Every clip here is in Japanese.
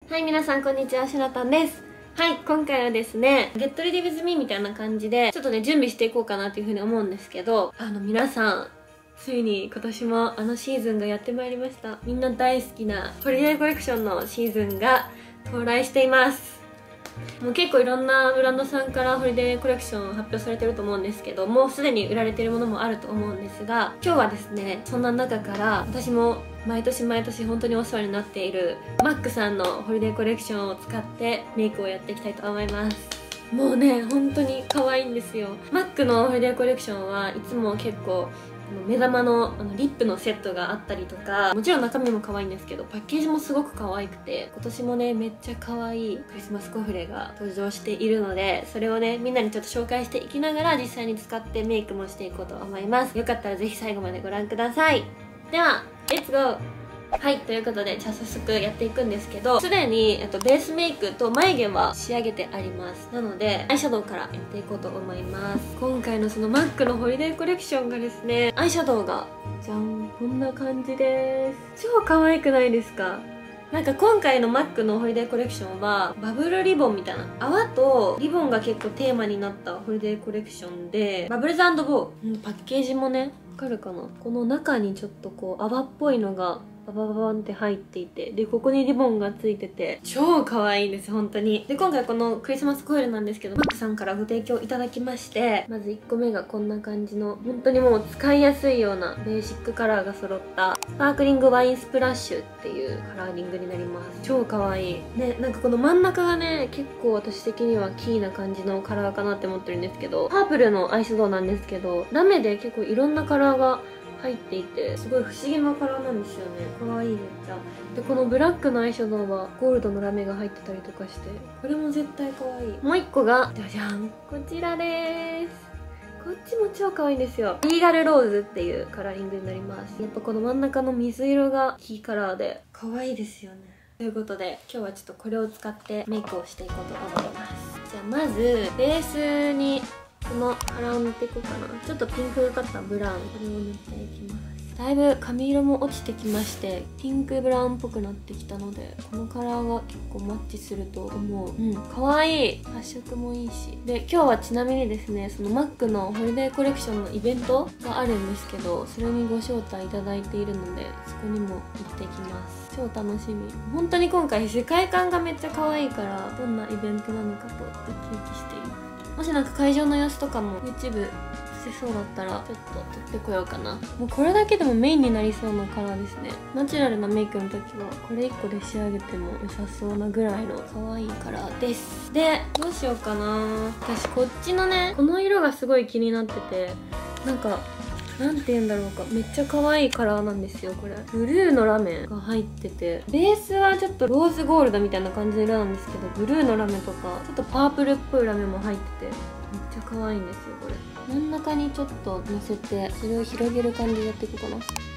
はい、皆さんこんにちは、しのたんです。はい、今回はですね、Get Ready with me みたいな感じで、ちょっとね、準備していこうかなというふうに思うんですけど、皆さん、ついに今年もシーズンがやってまいりました。みんな大好きなホリデーコレクションのシーズンが到来しています。もう結構いろんなブランドさんからホリデーコレクション発表されてると思うんですけど、もうすでに売られてるものもあると思うんですが、今日はですね、そんな中から私も毎年本当にお世話になっているマックさんのホリデーコレクションを使ってメイクをやっていきたいと思います。もうね、本当に可愛いんですよ。マックのホリデーコレクションはいつも結構目玉のリップのセットがあったりとか、もちろん中身も可愛いんですけど、パッケージもすごく可愛くて、今年もね、めっちゃ可愛いクリスマスコフレが登場しているので、それをね、みんなにちょっと紹介していきながら実際に使ってメイクもしていこうと思います。よかったらぜひ最後までご覧ください。では、レッツゴー。はい、ということで、じゃあ早速やっていくんですけど、すでにベースメイクと眉毛は仕上げてあります。なので、アイシャドウからやっていこうと思います。今回のそのマックのホリデーコレクションがですね、アイシャドウが、じゃん、こんな感じです。超可愛くないですか？なんか今回のマックのホリデーコレクションはバブルリボンみたいな泡とリボンが結構テーマになったホリデーコレクションで、バブルズ&ボー、パッケージもね、わかるかな？この中にちょっとこう泡っぽいのがババババンって入っていて、でここにリボンがついてて超可愛いんです本当に。で今回このクリスマスコイルなんですけど、マックさんからご提供いただきまして、まず1個目がこんな感じの本当にもう使いやすいようなベーシックカラーが揃ったスパークリングワインスプラッシュっていうカラーリングになります。超可愛いね。なんかこの真ん中がね、結構私的にはキーな感じのカラーかなって思ってるんですけど、パープルのアイシャドウなんですけど、ラメで結構いろんなカラーが入っていて、すごい不思議なカラーなんですよね。可愛いめっちゃ。でこのブラックのアイシャドウはゴールドのラメが入ってたりとかして、これも絶対可愛い。もう一個がじゃじゃん、こちらです。こっちも超可愛いんですよ。リーガルローズっていうカラーリングになります。やっぱこの真ん中の水色がキーカラーで可愛いですよね。ということで今日はちょっとこれを使ってメイクをしていこうと思います。じゃあまずベースにこのカラーを塗っていこうかな。ちょっとピンクがかったブラウン、これを塗っていきます。だいぶ髪色も落ちてきまして、ピンクブラウンっぽくなってきたので、このカラーが結構マッチすると思う。可愛い。発色もいいし。で今日はちなみにですね、そのマックのホリデーコレクションのイベントがあるんですけど、それにご招待いただいているので、そこにも行ってきます。超楽しみ。本当に今回世界観がめっちゃ可愛いから、どんなイベントなのかとウキウキしています。もしなんか会場の様子とかも YouTube せそうだったらちょっと撮ってこようかな。もうこれだけでもメインになりそうなカラーですね。ナチュラルなメイクの時はこれ1個で仕上げても良さそうなぐらいの可愛いカラーです。でどうしようかな。私こっちのね、この色がすごい気になってて、なんかなんて言うんだろうか、めっちゃ可愛いカラーなんですよ。これブルーのラメが入ってて、ベースはちょっとローズゴールドみたいな感じの色なんですけど、ブルーのラメとかちょっとパープルっぽいラメも入っててめっちゃ可愛いんですよ。これ真ん中にちょっとのせて、それを広げる感じでやっていこうか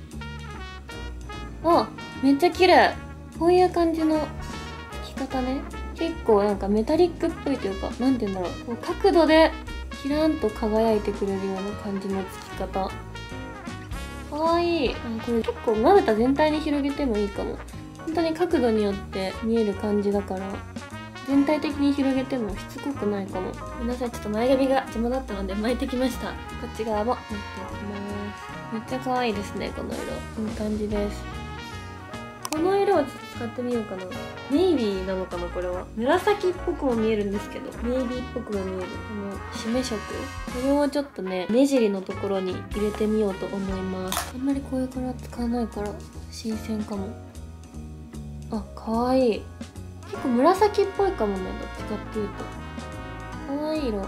な。あ、めっちゃ綺麗。こういう感じの着方ね。結構なんかメタリックっぽいというか、なんて言うんだろう、こう角度でキランと輝いてくれるような感じの付き方。かわいい。これ結構まぶた全体に広げてもいいかも。本当に角度によって見える感じだから、全体的に広げてもしつこくないかも。ごめんなさい、ちょっと前髪が邪魔だったので巻いてきました。こっち側も巻いていきます。めっちゃ可愛いですね、この色。いい感じです。この色をちょっと使ってみようかな。ネイビーなのかな、これは。紫っぽくも見えるんですけど、ネイビーっぽくも見える。この締め色。これをちょっとね、目尻のところに入れてみようと思います。あんまりこういうカラー使わないから、新鮮かも。あ、かわいい。結構紫っぽいかもね、どっちかっていうと。かわいい色。さ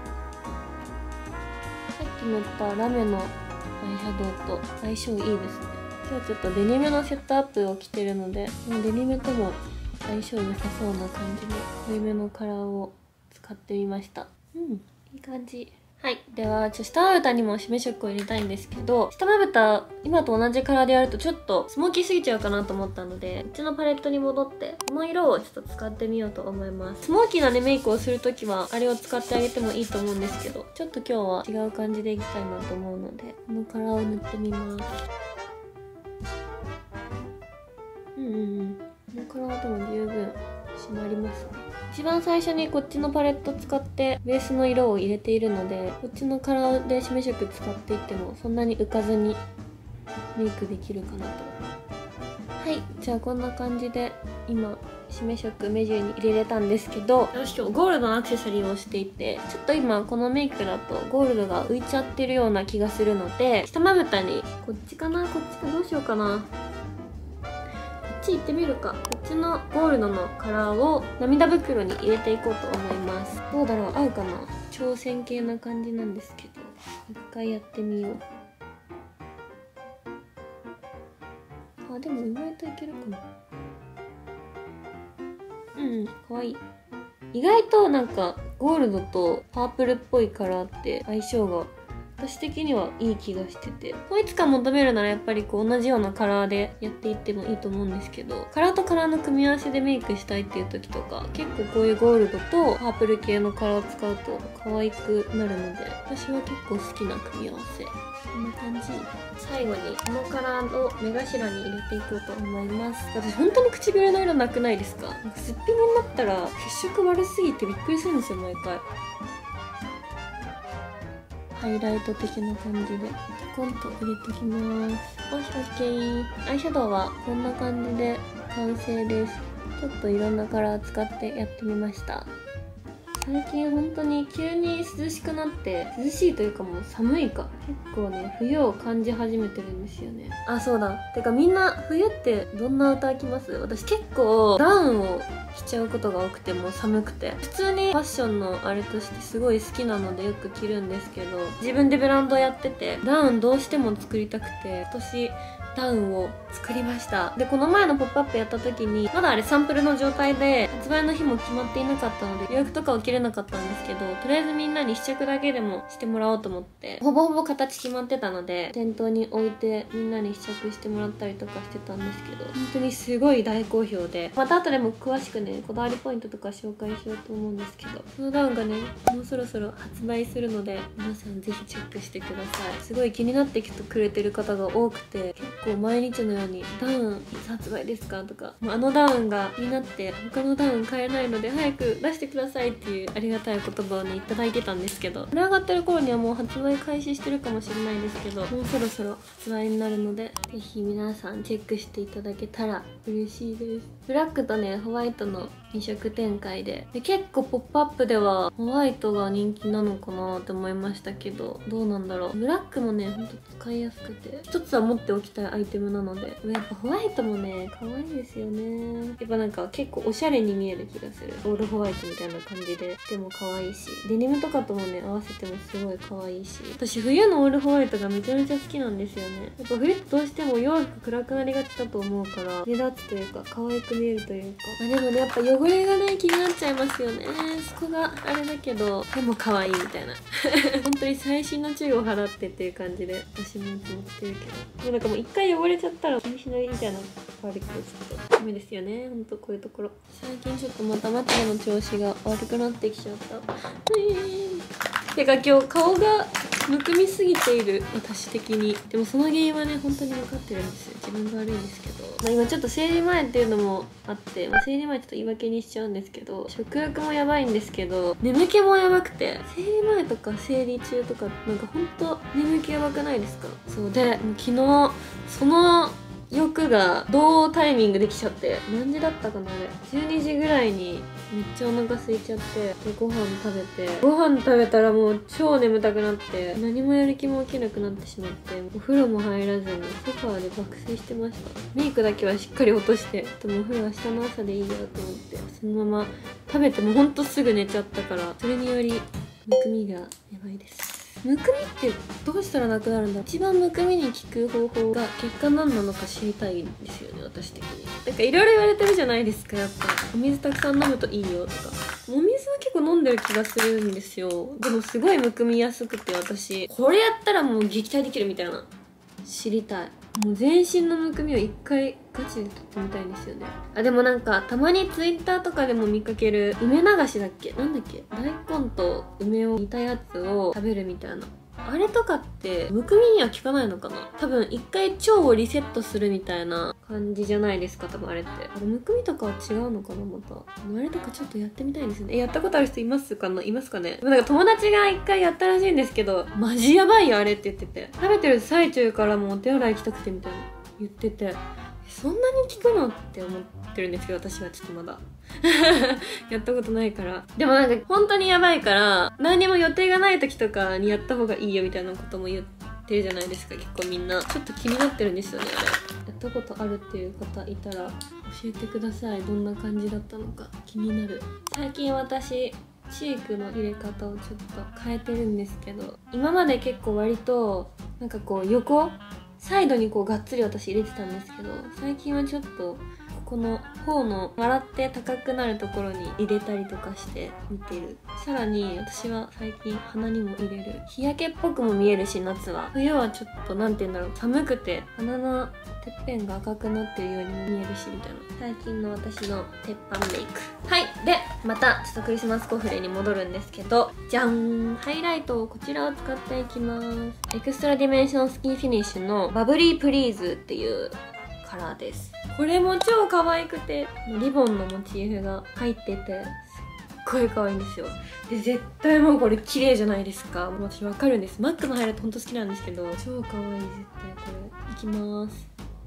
っき塗ったラメのアイシャドウと相性いいですね。今日ちょっとデニムのセットアップを着てるので、デニムとも相性良さそうな感じで濃いめのカラーを使ってみました。いい感じ。はい。では、下まぶたにも締め色を入れたいんですけど、下まぶた、今と同じカラーでやるとちょっとスモーキーすぎちゃうかなと思ったので、こっちのパレットに戻って、この色をちょっと使ってみようと思います。スモーキーなね、メイクをするときは、あれを使ってあげてもいいと思うんですけど、ちょっと今日は違う感じでいきたいなと思うので、このカラーを塗ってみます。このカラーでも十分まりますね。一番最初にこっちのパレット使ってベースの色を入れているので、こっちのカラーで示色使っていってもそんなに浮かずにメイクできるかなと。はい、じゃあこんな感じで今示色目尻に入れれたんですけど、私今日ゴールドのアクセサリーをしていて、ちょっと今このメイクだとゴールドが浮いちゃってるような気がするので、下まぶたにこっちかな、こっちか、どうしようかな、こっち行ってみるか。こっちのゴールドのカラーを涙袋に入れていこうと思います。どうだろう、合うかな。挑戦系な感じなんですけど、一回やってみよう。あ、でも意外といけるかな。うん、かわいい。意外となんかゴールドとパープルっぽいカラーって相性が私的にはいい気がしてて、もういつか求めるならやっぱりこう同じようなカラーでやっていってもいいと思うんですけど、カラーとカラーの組み合わせでメイクしたいっていう時とか、結構こういうゴールドとパープル系のカラーを使うと可愛くなるので、私は結構好きな組み合わせ。こんな感じ。最後にこのカラーを目頭に入れていこうと思います。私本当に唇の色なくないですか？なんかすっぴんになったら血色悪すぎてびっくりするんですよ、毎回。ハイライト的な感じでコンと入れてきます。よし、OK。アイシャドウはこんな感じで完成です。ちょっといろんなカラー使ってやってみました。最近本当に急に涼しくなって、涼しいというかもう寒いか、結構ね冬を感じ始めてるんですよね。あ、そうだ、てかみんな冬ってどんな歌着ます？私結構ダウンを着ちゃうことが多くて、もう寒くて普通にファッションのあれとしてすごい好きなのでよく着るんですけど、自分でブランドやっててダウンどうしても作りたくて、今年ダウンを作りました。で、この前のポップアップやった時にまだあれサンプルの状態で発売の日も決まっていなかったので予約とかを切れなかったんですけど、とりあえずみんなに試着だけでもしてもらおうと思って、ほぼほぼ形決まってたので店頭に置いてみんなに試着してもらったりとかしてたんですけど、本当にすごい大好評で、また後でも詳しくねこだわりポイントとか紹介しようと思うんですけど、このダウンがねもうそろそろ発売するので皆さんぜひチェックしてください。すごい気になってきてくれてる方が多くて、結構毎日のようにダウンいつ発売ですかとか、もうあのダウンが気になって他のダウン買えないので早く出してくださいっていうありがたい言葉をねいただいてたんですけど、これ上がってる頃にはもう発売開始してるかもしれないですけど、もうそろそろ発売になるのでぜひ皆さんチェックしていただけたら嬉しいです。ブラックとねホワイトの2色展開で、結構ポップアップではホワイトが人気なのかなって思いましたけど、どうなんだろう。ブラックもねほんと使いやすくて一つは持っておきたいアイテムなので、やっぱホワイトもね可愛いですよね。やっぱなんか結構おしゃれに見える気がする。オールホワイトみたいな感じで、でも可愛いし、デニムとかともね合わせてもすごい可愛いし、私冬のオールホワイトがめちゃめちゃ好きなんですよね。やっぱ冬ってどうしても洋服暗くなりがちだと思うから目立つというか可愛く見えるというか、でもねやっぱ汚れがね気になっちゃいますよね。そこがあれだけどでも可愛いみたいな本当に細心の注意を払ってっていう感じで私もいつも着てるけど、もうなんかもう一回汚れちゃったら気にしないみたいなのがあるけど、ちょっとダメですよね、ほんとこういうところ。最近ちょっとまたまつげの調子が悪くなってきちゃった。てか今日顔がむくみすぎている、私的に。でもその原因はね本当に分かってるんですよ。自分が悪いんですけど、今ちょっと生理前っていうのもあって、生理前ちょっと言い訳にしちゃうんですけど、食欲もやばいんですけど眠気もやばくて、生理前とか生理中とかなんかほんと眠気やばくないですか？そうで、昨日その欲が同タイミングできちゃって、何時だったかなあれ、12時ぐらいにめっちゃお腹空いちゃって、でご飯食べて、ご飯食べたらもう超眠たくなって何もやる気も起きなくなってしまって、お風呂も入らずにソファーで爆睡してました。メイクだけはしっかり落として、でもお風呂明日の朝でいいやと思って、そのまま食べてもほんとすぐ寝ちゃったから、それによりむくみがやばいです。むくみってどうしたらなくなるんだ。一番むくみに効く方法が結果何なのか知りたいんですよね、私的に。なんかいろいろ言われてるじゃないですか。やっぱお水たくさん飲むといいよとか、お水は結構飲んでる気がするんですよ。でもすごいむくみやすくて、私これやったらもう撃退できるみたいな、知りたい。もう全身のむくみを一回ガチで取ってみたいんですよね。あ、でもなんかたまにツイッターとかでも見かける梅流しだっけ、なんだっけ、大根と梅を煮たやつを食べるみたいなあれとかってむくみには効かないのかな。多分一回腸をリセットするみたいな感じじゃないですか、多分あれって。むくみとかは違うのかな、また。あれとかちょっとやってみたいんですよね。やったことある人いますかね。なんか友達が一回やったらしいんですけど、マジやばいよあれって言ってて、食べてる最中からもうお手洗い行きたくてみたいな言ってて、そんなに効くのって思ってるんですけど、私はちょっとまだやったことないから。でもなんか本当にやばいから、何にも予定がない時とかにやった方がいいよみたいなことも言ってるじゃないですか、結構みんな。ちょっと気になってるんですよね、あれ。やったことあるっていう方いたら教えてください。どんな感じだったのか気になる。最近私チークの入れ方をちょっと変えてるんですけど、今まで結構割となんかこう横サイドにこうがっつり私入れてたんですけど、最近はちょっとこの頬の笑って高くなるところに入れたりとかして見てる。さらに私は最近鼻にも入れる。日焼けっぽくも見えるし、夏は。冬はちょっとなんて言うんだろう、寒くて鼻のてっぺんが赤くなってるようにも見えるしみたいな。最近の私の鉄板メイク。はい。で、またちょっとクリスマスコフレに戻るんですけど、じゃん、ハイライト、こちらを使っていきます。エクストラディメンションスキンフィニッシュのバブリープリーズっていうカラーです。これも超可愛くて、リボンのモチーフが入ってて、すっごい可愛いんですよ。で、絶対もうこれ綺麗じゃないですか。もう私わかるんです。マックのハイライトほんと好きなんですけど、超可愛い、絶対これ。いきます。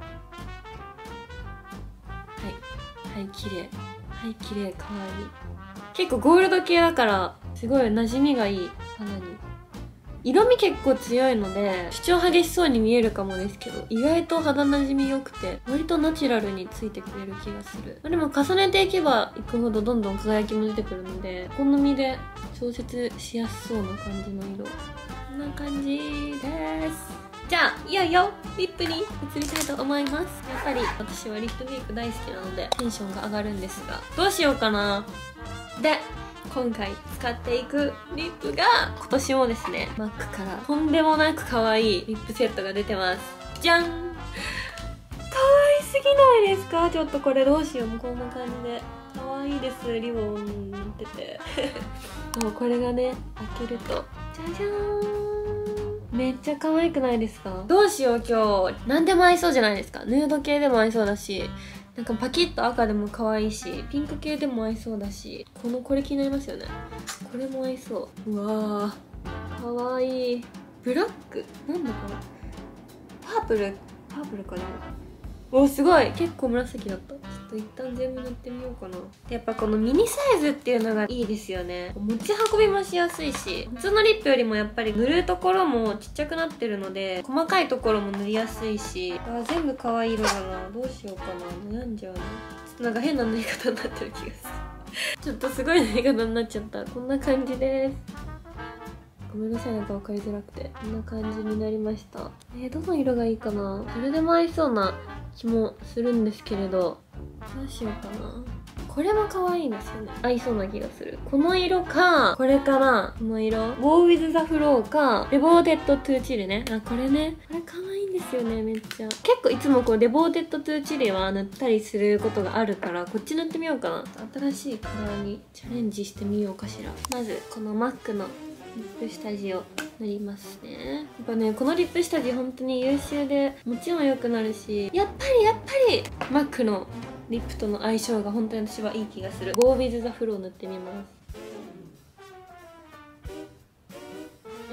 はい、綺麗。はい、綺麗、可愛い。結構ゴールド系だから、すごい馴染みがいい、肌に。色味結構強いので主張激しそうに見えるかもですけど、意外と肌なじみ良くて割とナチュラルについてくれる気がする。でも重ねていけばいくほどどんどん輝きも出てくるので、お好みで調節しやすそうな感じの色。こんな感じです。じゃあいよいよリップに移りたいと思います。やっぱり私はリップメイク大好きなのでテンションが上がるんですが、どうしようかな。で、今回使っていくリップが今年もですね、MAC からとんでもなく可愛いリップセットが出てます。じゃん。可愛すぎないですか。ちょっとこれどうしよう。もうこんな感じで可愛いです。リボンになっててもうこれがね、開けるとじゃじゃーん、めっちゃ可愛くないですか。どうしよう、今日何でも合いそうじゃないですか。ヌード系でも合いそうだし、なんかパキッと赤でも可愛いし、ピンク系でも合いそうだし、これ気になりますよね。これも合いそう。うわー、可愛い。ブラックなんだこれ。パープルかな。お、すごい、結構紫だった。ちょっと一旦全部塗ってみようかな。やっぱこのミニサイズっていうのがいいですよね。持ち運びもしやすいし、普通のリップよりもやっぱり塗るところもちっちゃくなってるので、細かいところも塗りやすいし、全部可愛い色だな。どうしようかな。悩んじゃうな。ちょっとなんか変な塗り方になってる気がするちょっとすごい塗り方になっちゃった。こんな感じです。ごめんなさい、なんか分かりづらくて。こんな感じになりました。どの色がいいかな。どれでも合いそうな気もするんですけれど、どうしようかな。これも可愛いですよね。合いそうな気がする。この色か、これかな。この色。Go with the flow か、Devoted to Chill ね。あ、これね。これ可愛いんですよね、めっちゃ。結構いつもこう、Devoted to Chill は塗ったりすることがあるから、こっち塗ってみようかな。新しいカラーにチャレンジしてみようかしら。まず、この MAC のリップ下地を塗りますね。やっぱね、このリップ下地本当に優秀で、もちろん良くなるし、やっぱり MAC のリップとの相性が本当に私はいい気がする。Go with the flow 塗ってみます。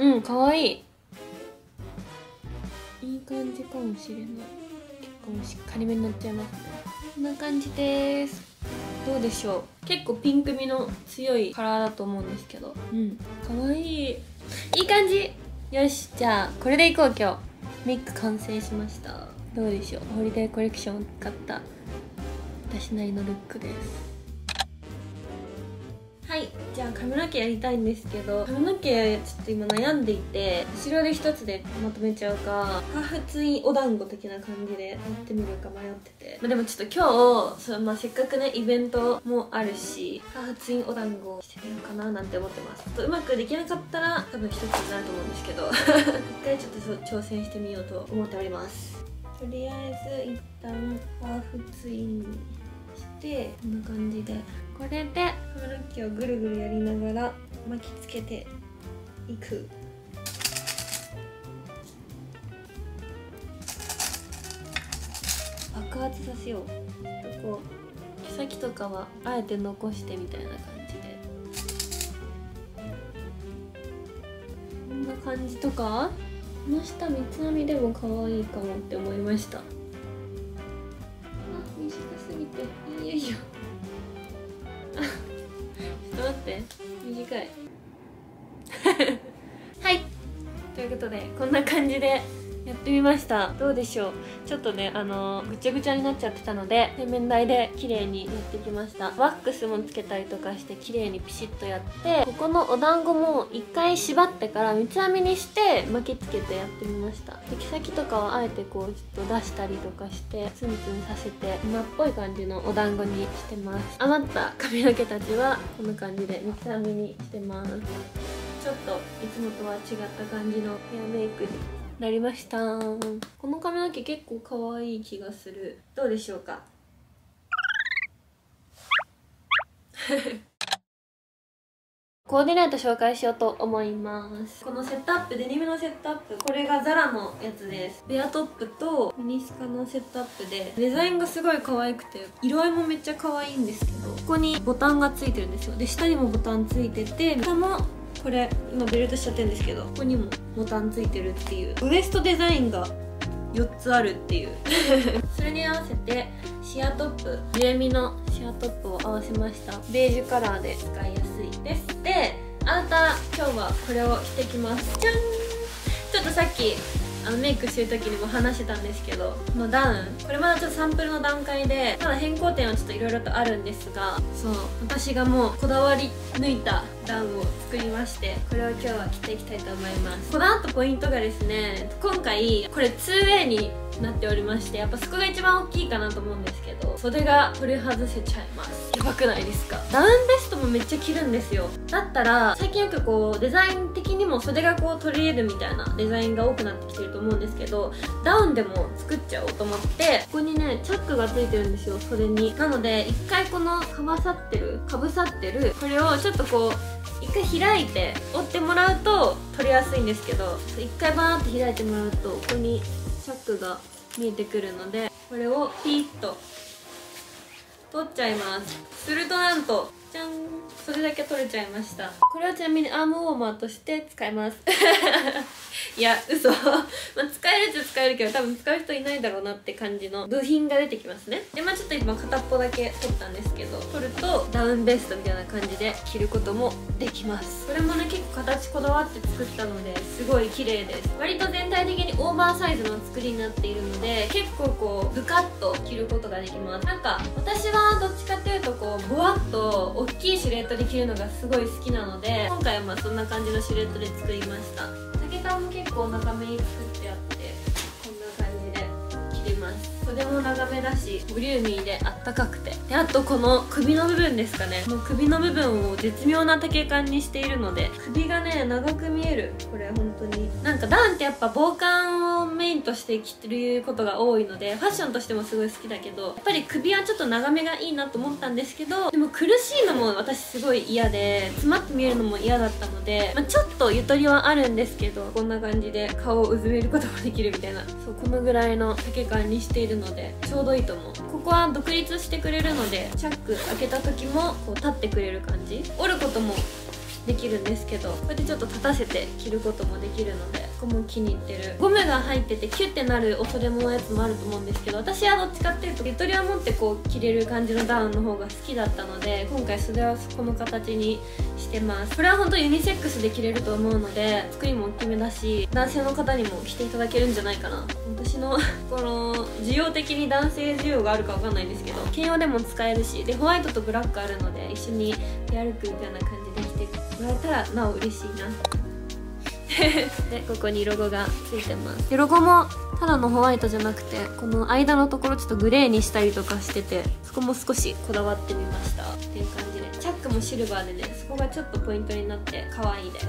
うん、かわいい。いい感じかもしれない。結構しっかりめに塗っちゃいますね。こんな感じです。どうでしょう。結構ピンク味の強いカラーだと思うんですけど、うん、かわいい。いい感じ。よし、じゃあこれでいこう。今日メイク完成しました。どうでしょう。ホリデーコレクションを使った私なりのルックです。はい、じゃあ髪の毛やりたいんですけど、髪の毛ちょっと今悩んでいて、後ろで一つでまとめちゃうか、ハーフツインお団子的な感じでやってみるか迷ってて、でもちょっと今日せっかくねイベントもあるし、ハーフツインお団子してみようかななんて思ってます。うまくできなかったら多分一つになると思うんですけど一回ちょっと挑戦してみようと思っております。とりあえず一旦ハーフツインしてこんな感じで、これで髪の毛をぐるぐるやりながら巻きつけていく。 爆発させよう。こう毛先とかはあえて残してみたいな感じで、こんな感じとか。この下三つ編みでも可愛いかもって思いました。あ、短すぎていいよ。あ、ちょっと待って、短い。はい、ということでこんな感じでやってみました。どうでしょう。ちょっとねぐちゃぐちゃになっちゃってたので洗面台で綺麗にやってきました。ワックスもつけたりとかして綺麗にピシッとやって、ここのお団子も1回縛ってから三つ編みにして巻きつけてやってみました。で毛先とかはあえてこうちょっと出したりとかしてツンツンさせて今っぽい感じのお団子にしてます。余った髪の毛たちはこんな感じで三つ編みにしてます。ちょっといつもとは違った感じのヘアメイクになりました。この髪の毛結構可愛い気がする。どうでしょうか。コーディネート紹介しようと思います。このセットアップ、デニムのセットアップ、これがザラのやつです。ベアトップとミニスカのセットアップで、デザインがすごい可愛くて色合いもめっちゃ可愛いんですけど、ここにボタンがついてるんですよ。で下にもボタンついてて、下もこれ今ベルトしちゃってるんですけど、ここにもボタンついてるっていう、ウエストデザインが4つあるっていうそれに合わせてシアトップ、ジュエミのシアトップを合わせました。ベージュカラーで使いやすいです。でアウター、今日はこれを着てきます。じゃん。ちょっとさっきメイクしてる時にも話してたんですけど、このダウン、これまだちょっとサンプルの段階でまだ変更点はちょっといろいろとあるんですが、そう私がもうこだわり抜いたダウンを作りまして、これを今日は着ていきたいと思います。この後ポイントがですね、今回これ 2way になっておりまして、やっぱそこが一番大きいかなと思うんですけど、袖が取り外せちゃいます。やばくないですか。ダウンベストもめっちゃ着るんですよ。だったら最近よくこうデザイン的にも袖がこう取り入れるみたいなデザインが多くなってきてると思うんですけど、ダウンでも作っちゃおうと思って、ここにねチャックがついてるんですよ、袖に。なので一回このかぶさってるこれをちょっとこう一回開いて折ってもらうと取りやすいんですけど、一回バーンって開いてもらうとここにチャックが見えてくるので、これをピーッと取っちゃいます。するとなんとじゃん、それだけ取れちゃいました。これはちなみにアームウォーマーとして使いますいや嘘まあ使えるっちゃ使えるけど、多分使う人いないだろうなって感じの部品が出てきますね。でまあちょっと今片っぽだけ取ったんですけど、取るとダウンベストみたいな感じで着ることもできます。これもね結構形こだわって作ったのですごい綺麗です。割と全体的にオーバーサイズの作りになっているので、結構こうブカッと着ることができます。なんか私はどっちかっていうとこうボワッと大きいシルエットで着るのがすごい好きなので、今回はまあそんな感じのシルエットで作りました。丈感も結構長めに作ってあって、こんな感じで着れます。袖も長めだしボリューミーであったかくて、であとこの首の部分ですかね、この首の部分を絶妙な丈感にしているので首がね長く見える。これ本当になんかダウンってやっぱ防寒をメインとして着てることが多いので、ファッションとしてもすごい好きだけど、やっぱり首はちょっと長めがいいなと思ったんですけど、でも苦しいのも私すごい嫌で、詰まって見えるのも嫌だったので、まあ、ちょっとゆとりはあるんですけど、こんな感じで顔をうずめることもできるみたいな、そうこのぐらいの丈感にしているのでちょうどいいと思う。ここは独立してくれるので、チャック開けた時もこう立ってくれる感じ、折ることもできるんですけど、こうやってちょっと立たせて着ることもできるので、ここも気に入ってる。ゴムが入っててキュッてなるお袖ものやつもあると思うんですけど、私はどっちかっていうとゆとりを持ってこう着れる感じのダウンの方が好きだったので、今回袖はこの形にしてます。これは本当ユニセックスで着れると思うので、作りも大きめだし男性の方にも着ていただけるんじゃないかな。私のこの需要的に男性需要があるかわかんないんですけど、兼用でも使えるし、でホワイトとブラックあるので一緒に出歩くみたいな感じで着てもらえたらなお嬉しいなでここにロゴがついてます。でロゴもただのホワイトじゃなくて、この間のところちょっとグレーにしたりとかしてて、そこも少しこだわってみましたっていう感じで、チャックもシルバーでね、そこがちょっとポイントになって可愛いです。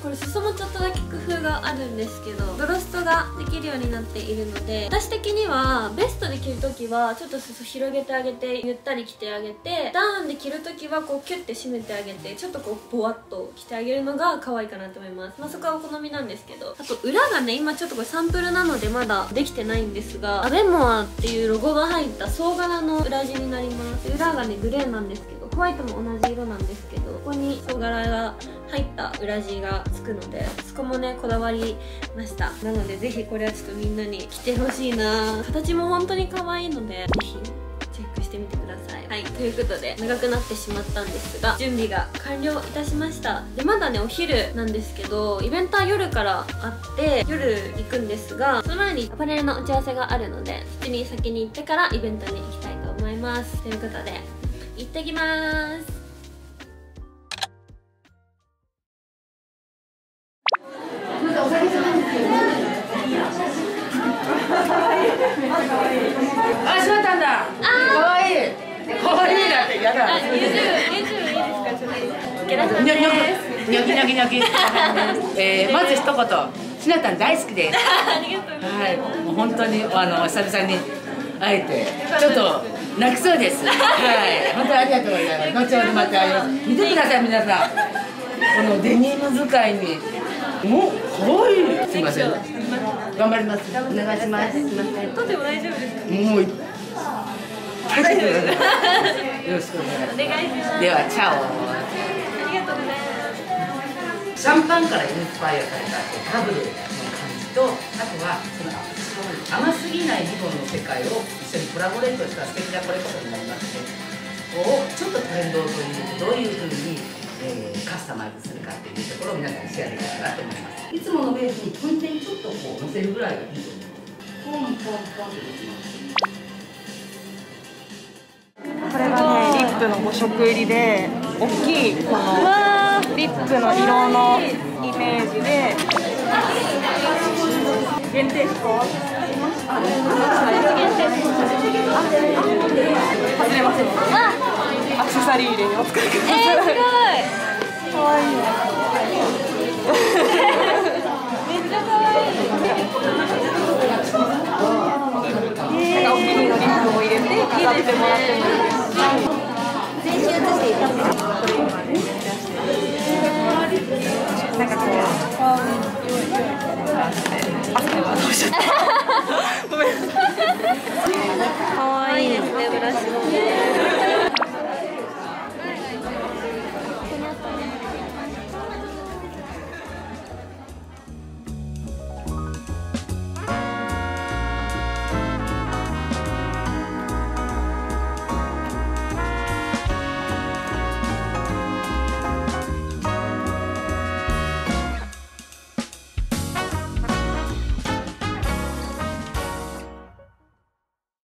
これ裾もちょっとだけ工夫があるんですけど、ドロストができるようになっているので、私的にはベストで着るときはちょっと裾広げてあげて、ゆったり着てあげて、ダウンで着るときはこうキュッて締めてあげて、ちょっとこうボワッと着てあげるのが可愛いかなと思います。まあそこはお好みなんですけど、あと裏がね、今ちょっとこれサンプルなのでまだできてないんですが、アベモアっていうロゴが入った総柄の裏地になります。裏がねグレーなんですけど、ホワイトも同じ色なんですけど、ここに総柄が入った裏地がつくので、そこもねこだわりました。なのでぜひこれはちょっとみんなに着てほしいな。形も本当に可愛いのでぜひチェックしてみてください。はい、ということで長くなってしまったんですが、準備が完了いたしました。でまだねお昼なんですけど、イベントは夜からあって夜行くんですが、その前にアパレルの打ち合わせがあるので、そっちに先に行ってからイベントに行きたいと思います。ということで行ってきます。 あ、そうなんだ。可愛い。可愛いだってやだ。 YouTube いいですか？ちょっと池田さんニョです。 キニョキニョキニョキ。まず一言、しなたん大好きです。 ありがとうございます。 はい、もう本当に久々に会えてちょっと泣きそうです。はい、本当にありがとうございます。後ほどまた会います。見てください皆さん。このデニム使いに。もう可愛い。すみません。頑張ります。お願いします。すみません。 とても大丈夫ですか？ もう。大丈夫。よろしくお願いします。 お願いします。 では、チャオ。 ありがとうございます。 シャンパンからインスパイアされたダブルの感じと、あとはその甘すぎないリボンの世界を一緒にコラボレートした素敵なコレクションになりまして、ここをちょっとトレンドを取り入れてどういうふうに、カスタマイズするかっていうところを皆さんにシェアできたらなと思います。いつものベースにポイントにちょっとこう乗せるぐらいがいいと思う。ポンポンポンってできます。 これがね、リップの5色入りで大きいこのリップの色のイメージで限定飛行外れません。アクセサリー入れにお使いください。 すごい。 かわいい。 めっちゃ可愛い。 なんかお気に入りのリップを入れて飾ってもらってもいいです。 全身写していいですか？ なんかこう、汗がどうしちゃった。